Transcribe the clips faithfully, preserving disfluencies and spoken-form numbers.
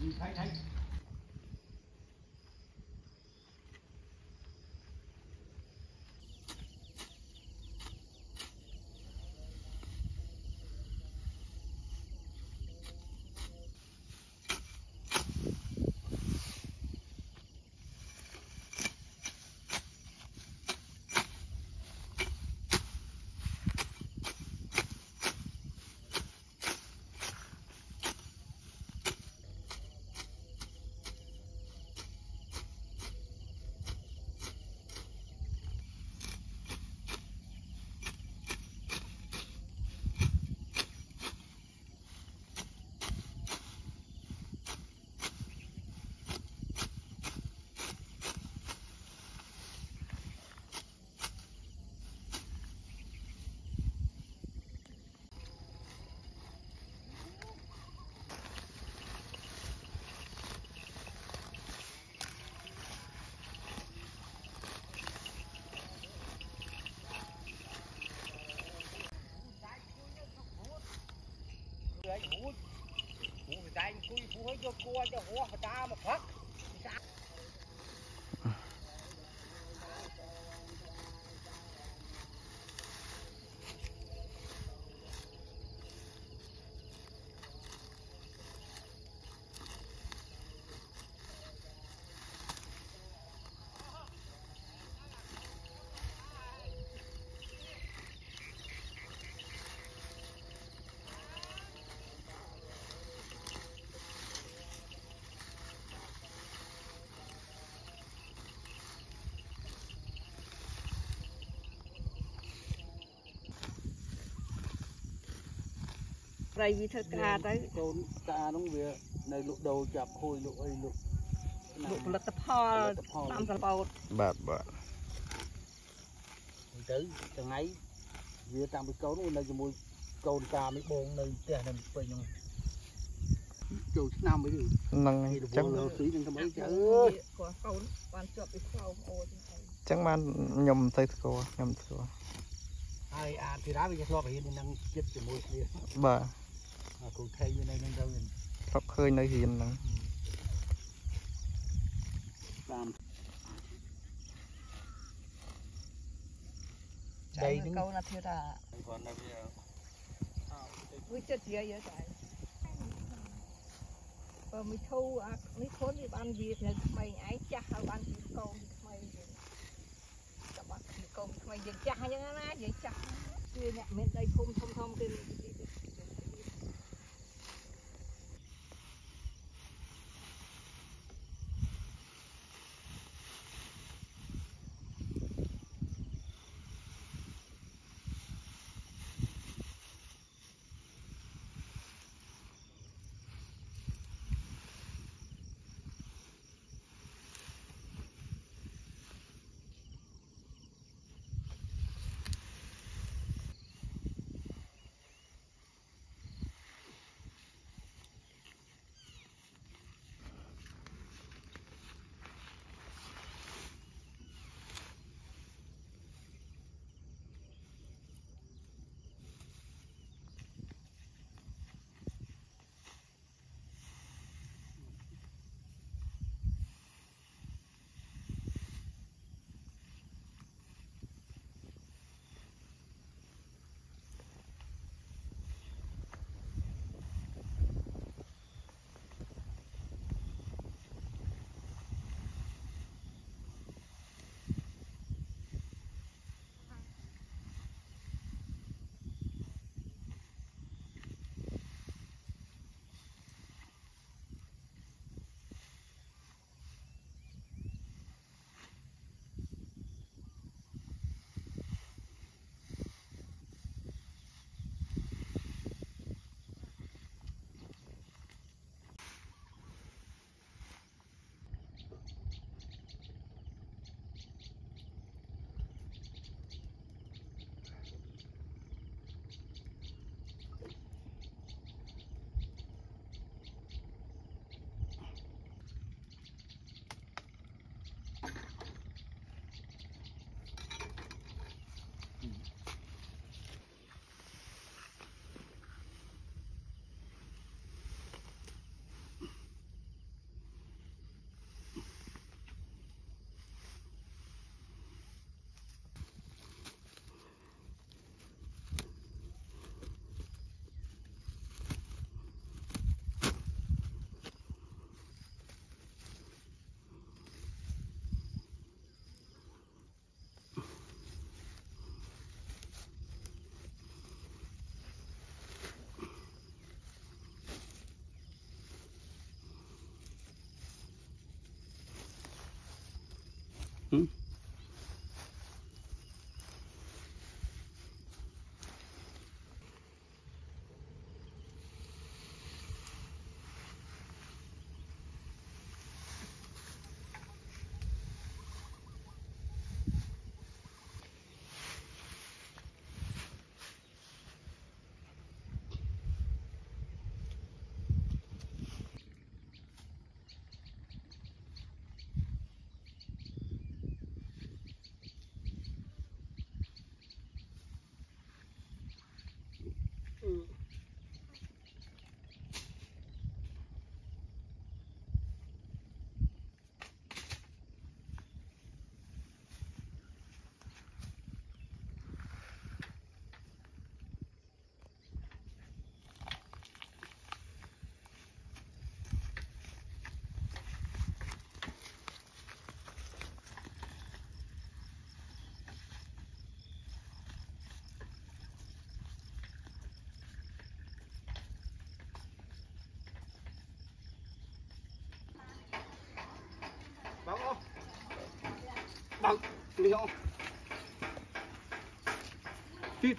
thấy thấy đánh cùi phú hơi cho cua cho hoa mà ta mà phát Đây gì thật ca tới con ca đúng việc này lục đầu chập hồi lục ấy lục lục lật tập ho năm tập bột bạt bạt tới từng ấy việc tạm bị câu nó này cho mùi câu ca mấy bồn này tiền này phải nhung chỗ năm mới được năng chắc chắc man nhom tay cô nhom cô ai à thì đá bây giờ lo phải năng chết cho mùi kia bà cụ thể như này nên đâu nhìn khóc khơi nơi hiền năng làm đây câu là thiệt à với chất gì vậy tại và mình thu à mình khốn đi ban việc này mày ấy chắc hay ban câu mày các bạn câu mày giờ chắc như thế nào vậy chắc kia nhẹ bên đây không thông thông trên liễu chít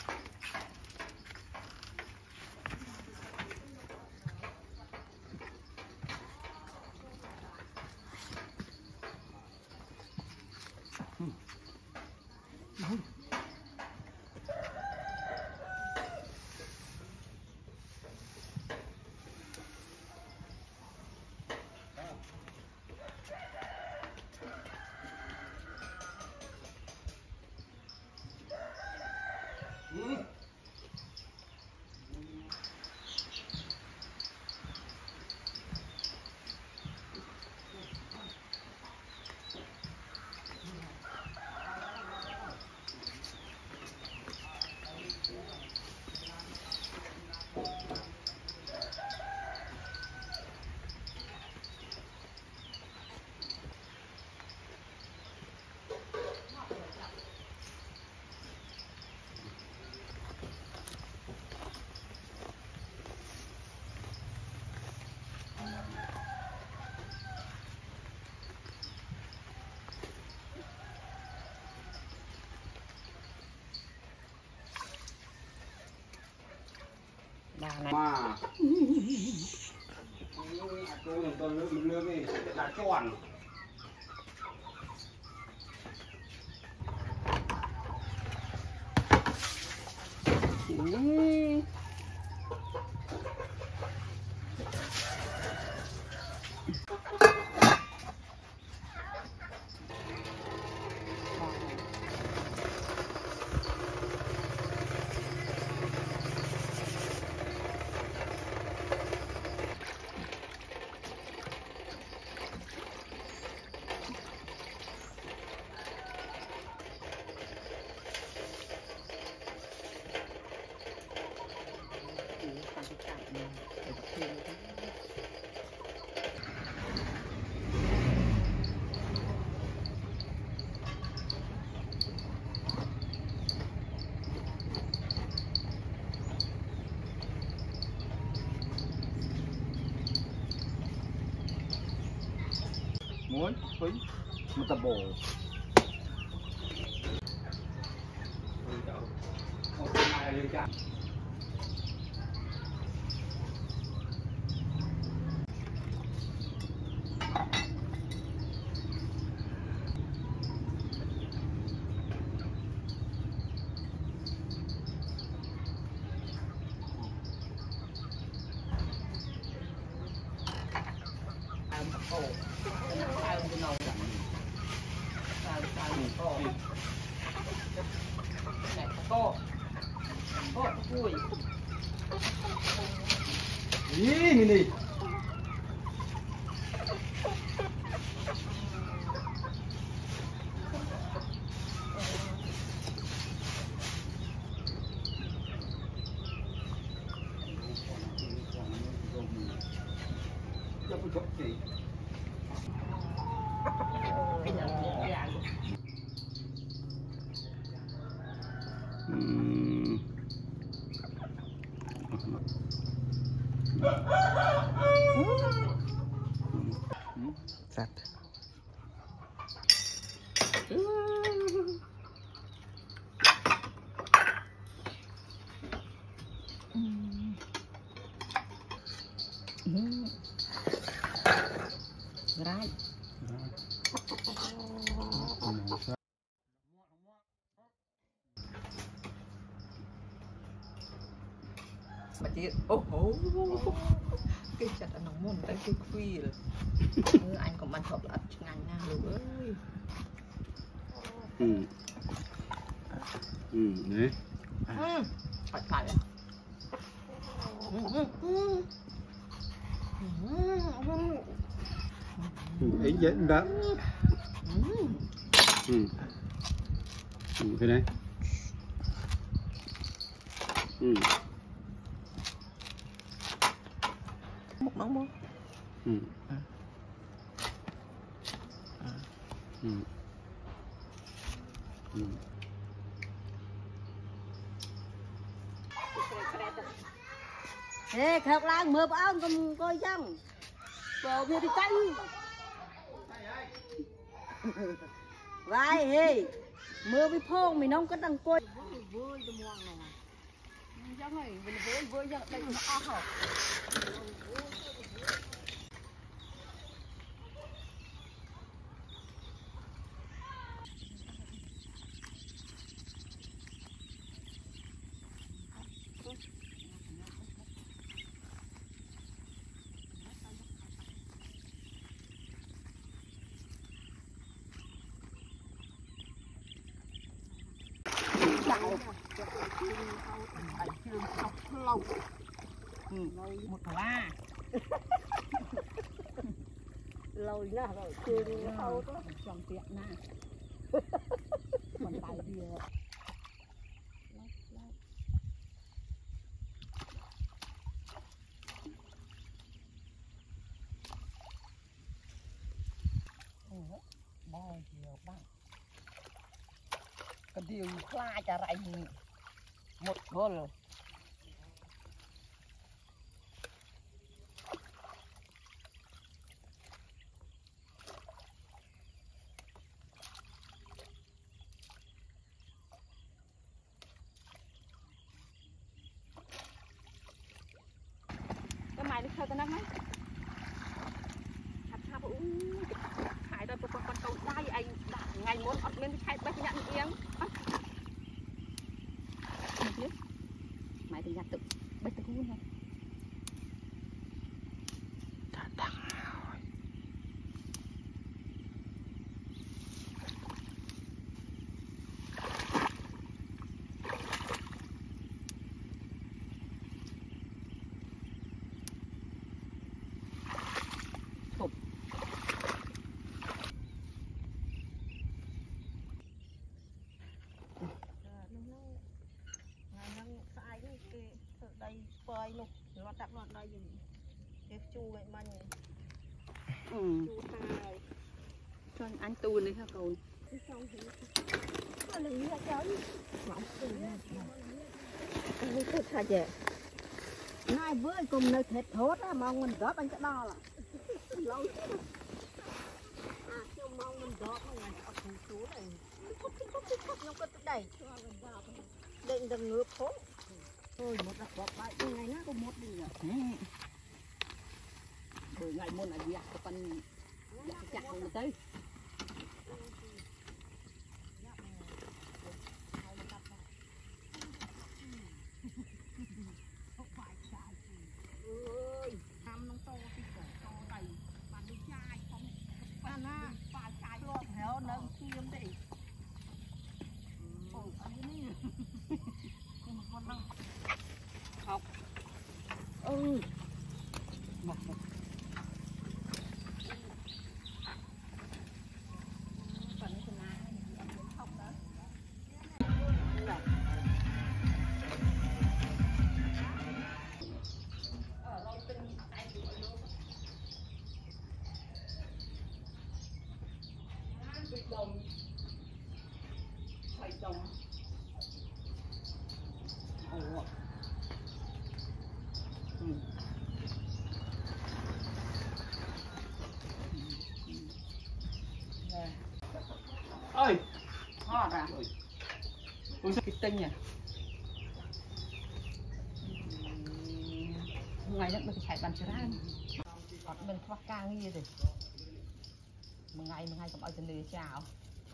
mà tôi tôi lướt lướt đi đã tròn muối phí một tập bổ Ih, ini. Hmm. Sạch. Right. Mà chị ô hô cái chặt ở nòng môn tay cái khuya rồi anh còn ăn hộp là ngành nha đủ ơi. Ừ. Ừ, đấy. Ừ, phải phải à. Ừ, ấy dễ đó. Ừ. Ừ, cái này. Ừ. Một nóng không? Ừ. Ừ. Ừ. Ê, khóc lang mưa bão không coi chăng. Vào bia đi canh. vai hê mưa với phong mình nông có đằng côi vui cho muông này chẳng này mình vui vui cho đây nó o hở một la lâu nha rồi chưa đi lâu đó trong tiệm na còn tay kia bao nhiêu bác cái điều pha chả rải một hôn cái mày đi theo cái nắng ấy thật sao uống khải rồi con con câu dai anh ngày muốn ọt lên khai bắt nhận tiếng mày thì nhặt tự bắt tự luôn thôi đây phơi luôn nó đặt nó đây gì cái chu vậy mà nhỉ ừ chu hai cho anh tu đi ha cậu xong thì nó là như cháu mỏng từ cái sao vậy nay bữa cùng nơi thịt hốt á mong mình góp anh cái đo là lâu à kêu mong mình góp mà ngày ở khu chú này nó có đầy định đừng ngược hốt thôi một đặt bọc lại ngày nào có một đi nhỉ bởi ngày một là gì ạ con chặt không tới ơi năm nó to thì to đầy mà đi chai không ăn á phải chai luôn héo nâng chiêm đi ôi anh ấy nhưng mà con năng học ừ mặc một phần cái lá anh muốn học đó ở lâu tinh tay của luôn bị đồng phải đồng ồ ơi ho ra cái tinh nhỉ ngày đó mình chạy bàn chả ra còn mình thoát càng như vậy một ngày một ngày cũng ở trên lề chào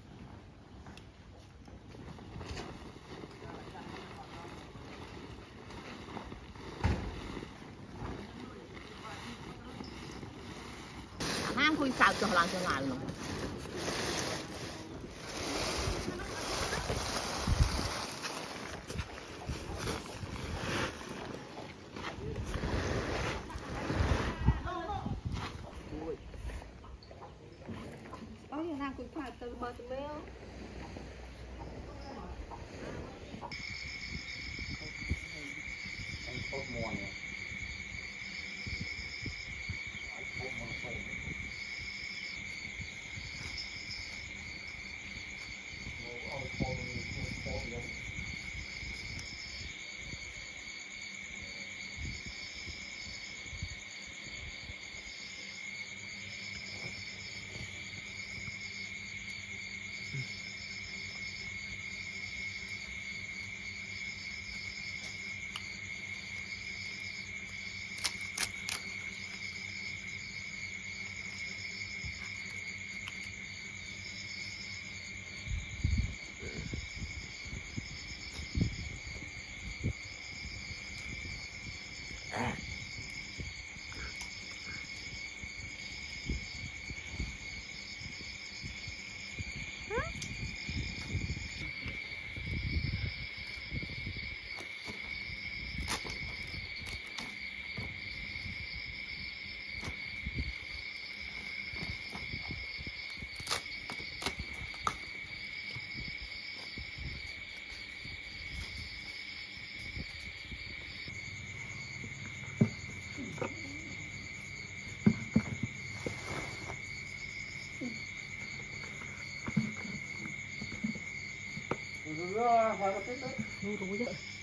hang khui sào cho làm cho làm luôn ôi hang khui sào từ bờ từ bêu rồi hỏi một chút đấy. Nuôi rồi